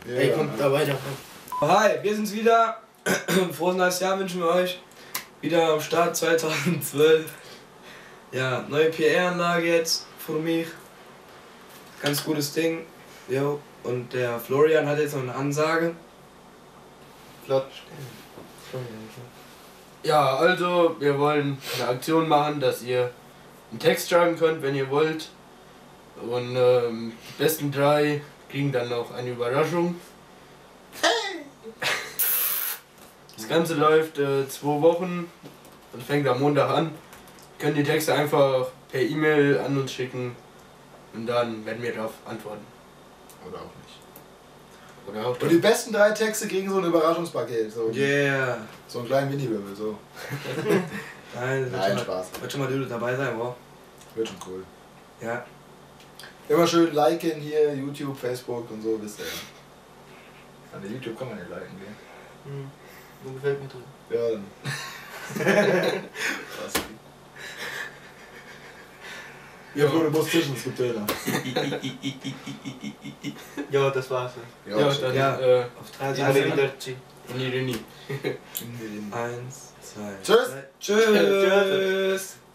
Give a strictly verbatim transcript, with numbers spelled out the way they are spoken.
Ja, ey, kommt da weiter. Hi, wir sind's wieder. Frohes neues Jahr wünschen wir euch. Wieder am Start zweitausendzwölf. Ja, neue P R-Anlage jetzt von mich. Ganz gutes Ding. Jo. Und der Florian hat jetzt noch eine Ansage. Flott. Ja, also wir wollen eine Aktion machen, dass ihr einen Text schreiben könnt, wenn ihr wollt. Und ähm, die besten drei kriegen dann noch eine Überraschung. Das Ganze läuft äh, zwei Wochen und fängt am Montag an. Ihr könnt die Texte einfach per E-Mail an uns schicken und dann werden wir darauf antworten. Oder auch nicht. Oder auch und die besten drei Texte kriegen so ein Überraschungspaket. So, yeah. So einen kleinen Mini-Wirbel, so. Nein, Nein, wird Spaß. Mal, wird schon mal du dabei sein, wow. Wird schon cool. Ja. Immer schön liken hier, YouTube, Facebook und so, wisst ihr ja. An der YouTube kann man nicht liken, gell? Hm. Wo gefällt mir drin? Ja, dann. Krass. Ja, Bruder, muss zwischen, es gibt Döner. Ja, das war's. Ja, Ja, dann ja. Äh, Auf drei Seiten. Seiten. Nie, nie. Eins, zwei, Tschüss. drei. Tschüss.